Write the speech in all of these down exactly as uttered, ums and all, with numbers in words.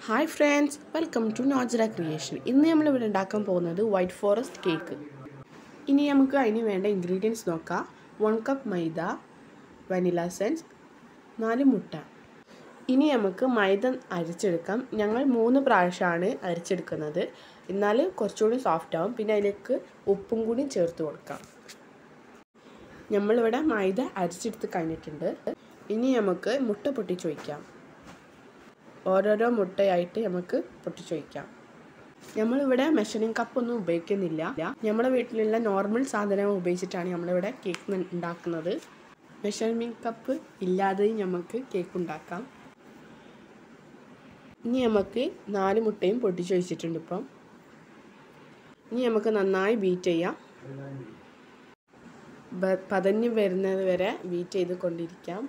Hi friends, welcome to Nojra Creation. ഇന്ന് നമ്മൾ ഇവിടെ ഉണ്ടാക്കാൻ പോകുന്നത് വൈറ്റ് ഫോറസ്റ്റ് കേക്ക്. ഇനി നമുക്ക് അതിന് വേണ്ട ഇൻഗ്രീഡിയൻസ് നോക്കാം. One cup maida, vanilla essence, നാല് മുട്ട. ഇനി നമുക്ക് മൈദ അരിച്ചെടുക്കാം. ഞങ്ങൾ മൂന്ന് പ്രാവശ്യമാണ് അരിച്ചെടുക്കുന്നത്. എന്നാൽ കുറച്ചുകൂടി സോഫ്റ്റ് ആവും. പിന്നെ അതിലേക്ക് ഉപ്പും കൂടി ചേർത്ത് കൊടുക്കാം. നമ്മളിവിടെ മൈദ അരിച്ചെടുത്ത് കഴിഞ്ഞിട്ടുണ്ട്. ഇനി നമുക്ക് മുട്ട പൊട്ടിച്ച് വയ്ക്കാം. ഓരോരോ മുട്ടയായിട്ട് നമുക്ക് പൊട്ടിച്ച് വയ്ക്കാം. നമ്മളിവിടെ മെഷറിംഗ് കപ്പൊന്നും ഉപയോഗിക്കുന്നില്ല. നമ്മുടെ വീട്ടിലുള്ള നോർമൽ സാധനം ഉപയോഗിച്ചിട്ടാണ് നമ്മളിവിടെ കേക്ക് ഉണ്ടാക്കുന്നത്. മെഷറിംഗ് കപ്പ് ഇല്ലാതെ നമുക്ക് കേക്ക് ഉണ്ടാക്കാം. ഇനി നമുക്ക് നാല് മുട്ടയും പൊട്ടിച്ച് വെച്ചിട്ടുണ്ട്. ഇപ്പം ഇനി നമുക്ക് നന്നായി ബീറ്റ് ചെയ്യാം. പതഞ്ഞ് വരുന്നത് വരെ ബീറ്റ് ചെയ്ത് കൊണ്ടിരിക്കാം.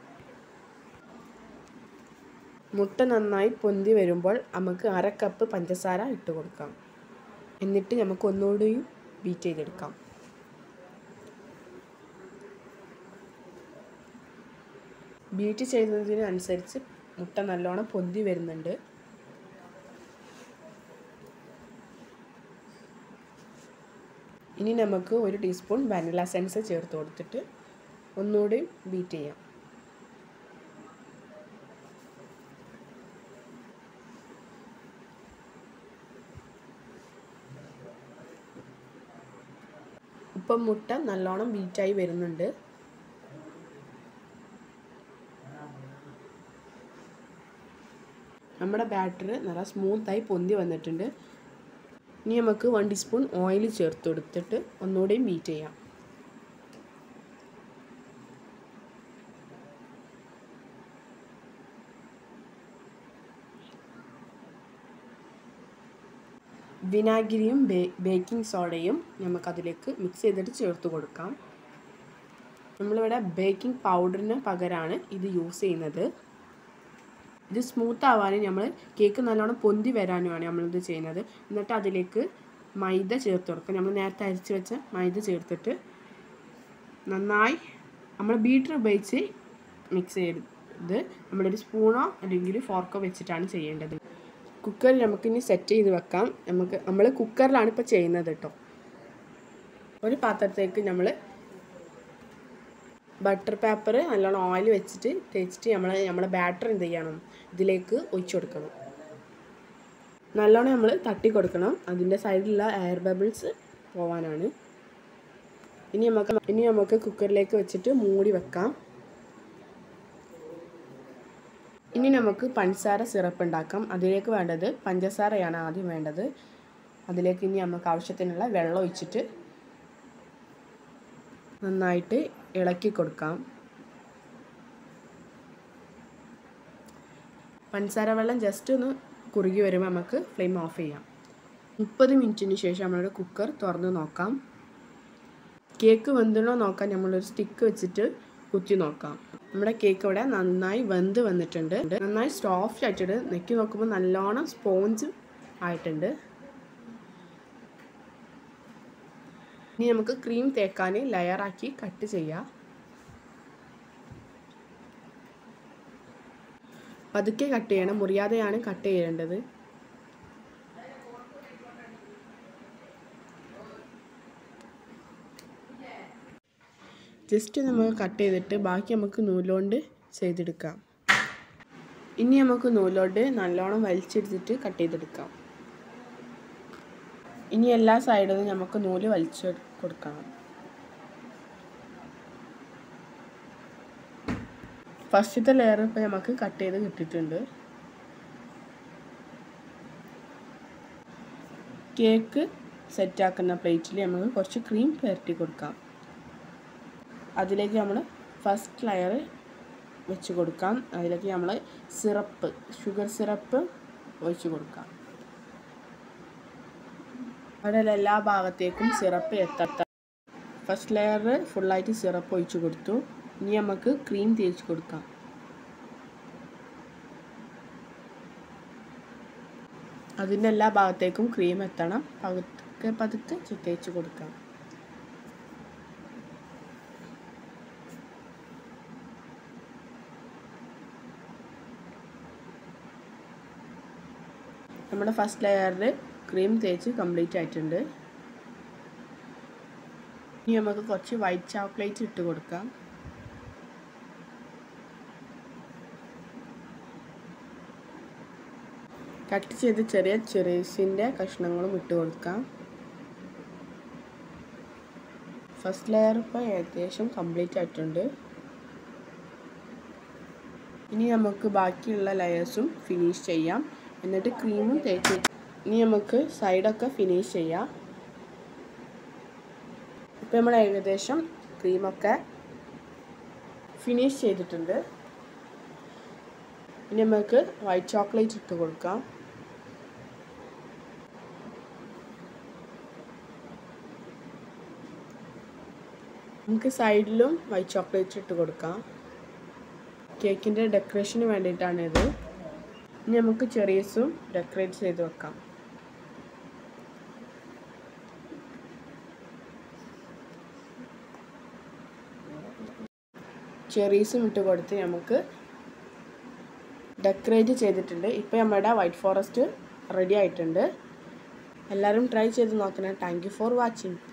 മുട്ട നന്നായി പൊന്തി വരുമ്പോൾ നമുക്ക് അര കപ്പ് പഞ്ചസാര ഇട്ട് കൊടുക്കാം. എന്നിട്ട് നമുക്ക് ഒന്നുകൂടി ബീറ്റ് ചെയ്തെടുക്കാം. ബീറ്റ് ചെയ്യുന്നതിനനുസരിച്ച് മുട്ട നല്ലോണം പൊന്തി വരുന്നുണ്ട്. ഇനി നമുക്ക് ഒരു ടീസ്പൂൺ വാനില എസൻസ് ചേർത്ത് കൊടുത്തിട്ട് ഒന്നുകൂടി ബീറ്റ് ചെയ്യാം. ഇപ്പം മുട്ട നല്ലോണം ബീറ്റായി വരുന്നുണ്ട്. നമ്മുടെ ബാറ്റർ നല്ല സ്മൂത്തായി പൊന്തി വന്നിട്ടുണ്ട്. ഇനി നമുക്ക് വൺ ടീസ്പൂൺ ഓയിൽ ചേർത്ത് കൊടുത്തിട്ട് ഒന്നുകൂടെയും ബീറ്റ് ചെയ്യാം. വിനാഗിരിയും ബേ ബേക്കിംഗ് സോഡയും നമുക്കതിലേക്ക് മിക്സ് ചെയ്തിട്ട് ചേർത്ത് കൊടുക്കാം. നമ്മളിവിടെ ബേക്കിംഗ് പൗഡറിന് പകരമാണ് ഇത് യൂസ് ചെയ്യുന്നത്. ഇത് സ്മൂത്ത് ആവാനും നമ്മൾ കേക്ക് നല്ലോണം പൊന്തി വരാനുമാണ് നമ്മളിത് ചെയ്യുന്നത്. എന്നിട്ട് അതിലേക്ക് മൈദ ചേർത്ത് കൊടുക്കുക. നമ്മൾ നേരത്തെ അരിച്ച് വെച്ച മൈദ ചേർത്തിട്ട് നന്നായി നമ്മൾ ബീറ്റർ ഉപയോഗിച്ച് മിക്സ് ചെയ്ത് നമ്മളൊരു സ്പൂണോ അല്ലെങ്കിൽ ഫോർക്കോ വെച്ചിട്ടാണ് ചെയ്യേണ്ടത്. കുക്കറിൽ നമുക്കിനി സെറ്റ് ചെയ്ത് വെക്കാം. നമുക്ക് നമ്മൾ കുക്കറിലാണ് ഇപ്പോൾ ചെയ്യുന്നത് കേട്ടോ. ഒരു പാത്രത്തേക്ക് നമ്മൾ ബട്ടർ പേപ്പർ നല്ലോണം ഓയിൽ വെച്ചിട്ട് തേച്ചിട്ട് നമ്മൾ നമ്മളെ ബാറ്റർ എന്ത് ചെയ്യണം, ഇതിലേക്ക് ഒഴിച്ചു കൊടുക്കണം. നല്ലോണം നമ്മൾ തട്ടി കൊടുക്കണം. അതിൻ്റെ സൈഡിലുള്ള എയർ ബബിൾസ് പോവാനാണ്. ഇനി നമുക്ക് ഇനി നമുക്ക് കുക്കറിലേക്ക് വെച്ചിട്ട് മൂടി വെക്കാം. ഇനി നമുക്ക് പഞ്ചസാര സിറപ്പ് ഉണ്ടാക്കാം. അതിലേക്ക് വേണ്ടത് പഞ്ചസാരയാണ് ആദ്യം വേണ്ടത്. അതിലേക്ക് ഇനി നമുക്ക് ആവശ്യത്തിനുള്ള വെള്ളം ഒഴിച്ചിട്ട് നന്നായിട്ട് ഇളക്കി കൊടുക്കാം. പഞ്ചസാര വെള്ളം ജസ്റ്റ് ഒന്ന് കുറുകി വരുമ്പോൾ നമുക്ക് ഫ്ലെയിം ഓഫ് ചെയ്യാം. മുപ്പത് മിനിറ്റിന് ശേഷം നമ്മളുടെ കുക്കർ തുറന്ന് നോക്കാം. കേക്ക് വെന്തണോ നോക്കാൻ നമ്മളൊരു സ്റ്റിക്ക് വെച്ചിട്ട് കുത്തി നോക്കാം. നമ്മുടെ കേക്ക് ഇവിടെ നന്നായി വെന്ത് വന്നിട്ടുണ്ട്. നന്നായി സോഫ്റ്റ് ആയിട്ടുണ്ട്. നെക്കി നോക്കുമ്പോൾ നല്ലോണം സ്പോഞ്ച് ആയിട്ടുണ്ട്. ഇനി നമുക്ക് ക്രീം തേക്കാൻ ലെയറാക്കി കട്ട് ചെയ്യാം. പതുക്കെ കട്ട് ചെയ്യണം, മുറിയാതെയാണ് കട്ട് ചെയ്യേണ്ടത്. ജസ്റ്റ് നമുക്ക് കട്ട് ചെയ്തിട്ട് ബാക്കി നമുക്ക് നൂലുകൊണ്ട് ചെയ്തെടുക്കാം. ഇനി നമുക്ക് നൂലോണ്ട് നല്ലോണം വലിച്ചെടുത്തിട്ട് കട്ട് ചെയ്തെടുക്കാം. ഇനി എല്ലാ സൈഡിലും നമുക്ക് നൂല് വലിച്ചു കൊടുക്കണം. ഫസ്റ്റത്തെ ലെയർ ഇപ്പോൾ നമുക്ക് കട്ട് ചെയ്ത് കിട്ടിയിട്ടുണ്ട്. കേക്ക് സെറ്റാക്കുന്ന പ്ലേറ്റിൽ നമുക്ക് കുറച്ച് ക്രീം പുരട്ടി കൊടുക്കാം. അതിലേക്ക് നമ്മൾ ഫസ്റ്റ് ലെയർ വെച്ച് കൊടുക്കാം. അതിലേക്ക് നമ്മൾ സിറപ്പ് ഷുഗർ സിറപ്പ് ഒഴിച്ച് കൊടുക്കാം. അവിടെ എല്ലാ ഭാഗത്തേക്കും സിറപ്പ് എത്താത്ത ഫസ്റ്റ് ലെയർ ഫുള്ളായിട്ട് സിറപ്പ് ഒഴിച്ച് കൊടുത്തു. ഇനി നമുക്ക് ക്രീം തേച്ച് കൊടുക്കാം. അതിൻ്റെ എല്ലാ ഭാഗത്തേക്കും ക്രീം എത്തണം. പതുക്കെ പതുക്കെ തേച്ച് കൊടുക്കാം. നമ്മുടെ ഫസ്റ്റ് ലെയറിൽ ക്രീം തേച്ച് കംപ്ലീറ്റ് ആയിട്ടുണ്ട്. ഇനി നമുക്ക് കുറച്ച് വൈറ്റ് ചോക്ലേറ്റ് ഇട്ട് കൊടുക്കാം. കട്ട് ചെയ്ത് ചെറിയ ചെറീസിൻ്റെ കഷ്ണങ്ങളും ഇട്ട് കൊടുക്കാം. ഫസ്റ്റ് ലെയർ ഇപ്പോൾ ഏകദേശം കംപ്ലീറ്റ് ആയിട്ടുണ്ട്. ഇനി നമുക്ക് ബാക്കിയുള്ള ലെയേഴ്സും ഫിനിഷ് ചെയ്യാം. എന്നിട്ട് ക്രീമും തേച്ച് ഇനി നമുക്ക് സൈഡൊക്കെ ഫിനിഷ് ചെയ്യാം. ഇപ്പോൾ നമ്മൾ ഏകദേശം ക്രീമൊക്കെ ഫിനിഷ് ചെയ്തിട്ടുണ്ട്. ഇനി നമുക്ക് വൈറ്റ് ചോക്ലേറ്റ് ഇട്ട് കൊടുക്കാം. നമുക്ക് സൈഡിലും വൈറ്റ് ചോക്ലേറ്റ് ഇട്ട് കൊടുക്കാം. കേക്കിൻ്റെ ഡെക്കറേഷന് വേണ്ടിയിട്ടാണിത്. ഇനി നമുക്ക് ചെറീസും ഡെക്കറേറ്റ് ചെയ്ത് വെക്കാം. ചെറീസും ഇട്ട് കൊടുത്ത് നമുക്ക് ഡെക്കറേറ്റ് ചെയ്തിട്ടുണ്ട്. ഇപ്പോൾ നമ്മുടെ വൈറ്റ് ഫോറസ്റ്റ് റെഡി ആയിട്ടുണ്ട്. എല്ലാവരും ട്രൈ ചെയ്ത് നോക്കണം. Thank you for watching.